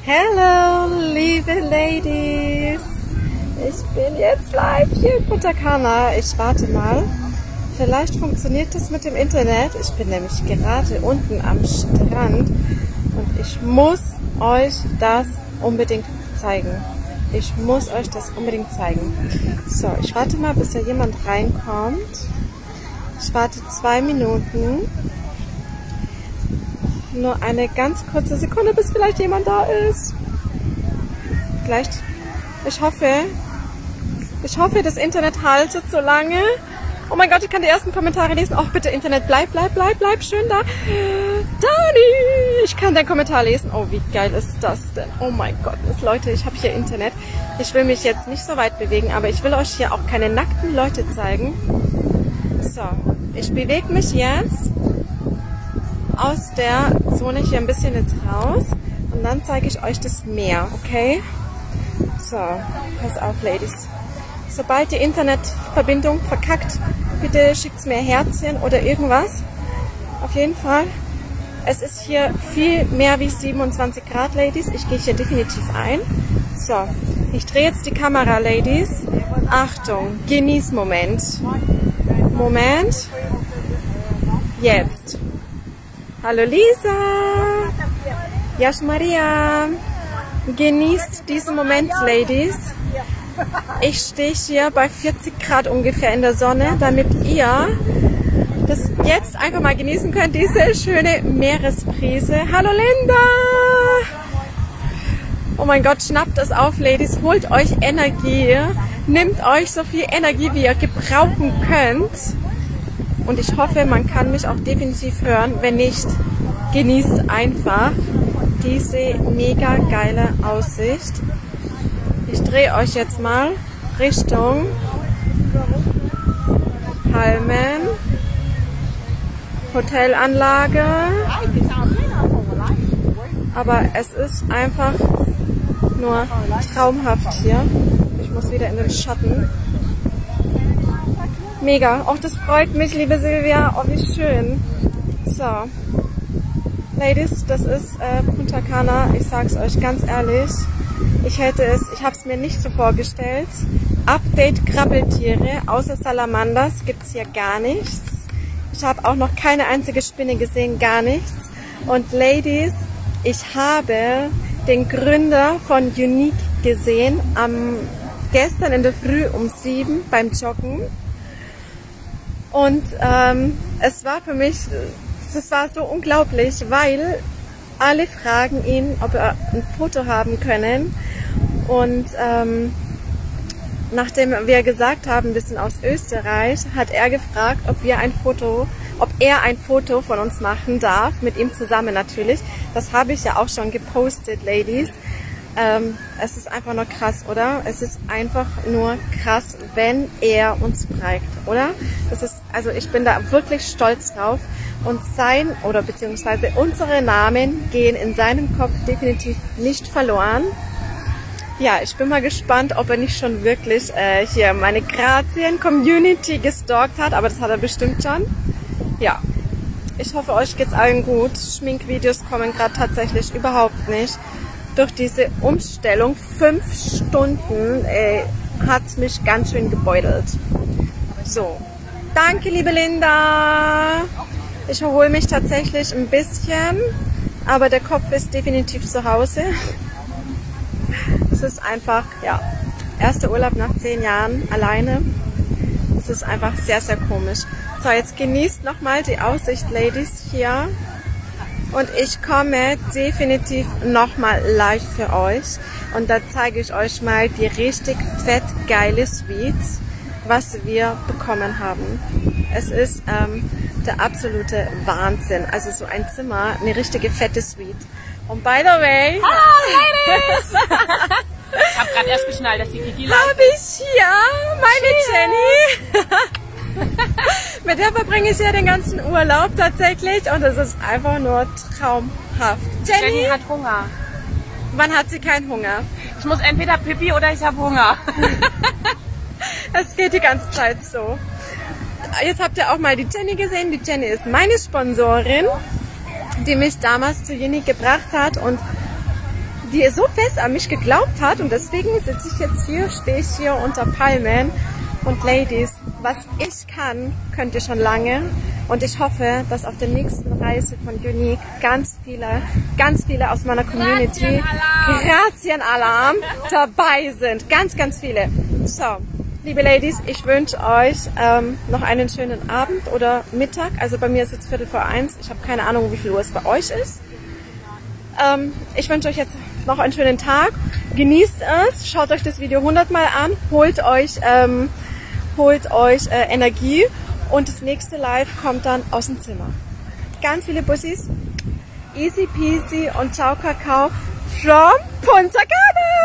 Hello, liebe Ladies! Ich bin jetzt live hier in Punta Cana. Ich warte mal. Vielleicht funktioniert das mit dem Internet. Ich bin nämlich gerade unten am Strand und ich muss euch das unbedingt zeigen. Ich muss euch das unbedingt zeigen. So, ich warte mal, bis da jemand reinkommt. Ich warte 2 Minuten. Nur eine ganz kurze Sekunde, bis vielleicht jemand da ist. Vielleicht. Ich hoffe, das Internet haltet so lange. Oh mein Gott, ich kann die ersten Kommentare lesen. Oh, bitte Internet, bleib schön da. Dani, ich kann deinen Kommentar lesen. Oh, wie geil ist das denn? Oh mein Gott, Leute, ich habe hier Internet. Ich will mich jetzt nicht so weit bewegen, aber ich will euch hier auch keine nackten Leute zeigen. So, ich bewege mich jetzt aus der Zone hier ein bisschen jetzt raus und dann zeige ich euch das Meer, okay? So, pass auf, Ladies. Sobald die Internetverbindung verkackt, bitte schickt mir Herzchen oder irgendwas. Auf jeden Fall, es ist hier viel mehr wie 27 Grad, Ladies. Ich gehe hier definitiv ein. So, ich drehe jetzt die Kamera, Ladies. Achtung, Genieß-Moment. Moment. Jetzt. Hallo Lisa. Yash Maria. Genießt diesen Moment, Ladies. Ich stehe hier bei 40 Grad ungefähr in der Sonne, damit ihr das jetzt einfach mal genießen könnt, diese schöne Meeresbrise. Hallo Linda! Oh mein Gott, schnappt es auf, Ladies, holt euch Energie, nehmt euch so viel Energie, wie ihr gebrauchen könnt. Und ich hoffe, man kann mich auch definitiv hören. Wenn nicht, genießt einfach diese mega geile Aussicht. Ich drehe euch jetzt mal Richtung Palmen, Hotelanlage. Aber es ist einfach nur traumhaft hier. Ich muss wieder in den Schatten. Mega. Auch das freut mich, liebe Silvia. Oh, wie schön. So. Ladies, das ist Punta Cana. Ich sag's euch ganz ehrlich. Ich habe es mir nicht so vorgestellt. Update Krabbeltiere, außer Salamanders gibt's hier gar nichts. Ich habe auch noch keine einzige Spinne gesehen, gar nichts. Und Ladies, ich habe den Gründer von Unique gesehen, gestern in der Früh um 7 beim Joggen. Und es war für mich, das war so unglaublich, weil alle fragen ihn, ob er ein Foto haben können. Und nachdem wir gesagt haben, wir sind aus Österreich, hat er gefragt, ob er ein Foto von uns machen darf, mit ihm zusammen natürlich. Das habe ich ja auch schon gepostet, Ladies. Es ist einfach nur krass, oder? Es ist einfach nur krass, wenn er uns zeigt, oder? Also ich bin da wirklich stolz drauf. Und beziehungsweise unsere Namen gehen in seinem Kopf definitiv nicht verloren. Ja, ich bin mal gespannt, ob er nicht schon wirklich hier meine Grazien-Community gestalkt hat, aber das hat er bestimmt schon. Ja, ich hoffe, euch geht's allen gut. Schminkvideos kommen gerade tatsächlich überhaupt nicht. Durch diese Umstellung 5 Stunden hat's mich ganz schön gebeutelt. So, danke liebe Linda. Ich erhole mich tatsächlich ein bisschen, aber der Kopf ist definitiv zu Hause. Es ist einfach, ja, erster Urlaub nach 10 Jahren alleine. Es ist einfach sehr, sehr komisch. So, jetzt genießt nochmal die Aussicht, Ladies, hier. Und ich komme definitiv nochmal live für euch. Und da zeige ich euch mal die richtig fett geile Suite, was wir bekommen haben. Es ist der absolute Wahnsinn. Also so ein Zimmer, eine richtige fette Suite. Und by the way... Hallo, Ladies! Ich habe gerade erst geschnallt, dass die Kiki live habe ich hier meine Jenny. Mit der verbringe ich ja den ganzen Urlaub tatsächlich. Und es ist einfach nur traumhaft. Jenny hat Hunger. Wann hat sie keinen Hunger? Ich muss entweder Pipi oder ich habe Hunger. Es geht die ganze Zeit so. Jetzt habt ihr auch mal die Jenny gesehen. Die Jenny ist meine Sponsorin, die mich damals zu Unique gebracht hat. Und die so fest an mich geglaubt hat und deswegen sitze ich jetzt hier, stehe ich hier unter Palmen. Und Ladies, was ich kann, könnt ihr schon lange. Und ich hoffe, dass auf der nächsten Reise von Unique ganz viele aus meiner Community, Grazienalarm, dabei sind. Ganz, ganz viele. So, liebe Ladies, ich wünsche euch noch einen schönen Abend oder Mittag. Also bei mir ist jetzt 1:15. Ich habe keine Ahnung, wie viel Uhr es bei euch ist. Ich wünsche euch jetzt noch einen schönen Tag. Genießt es. Schaut euch das Video 100-mal an. Holt euch Energie. Und das nächste Live kommt dann aus dem Zimmer. Ganz viele Bussis. Easy peasy und ciao Kakao from Punta Cana.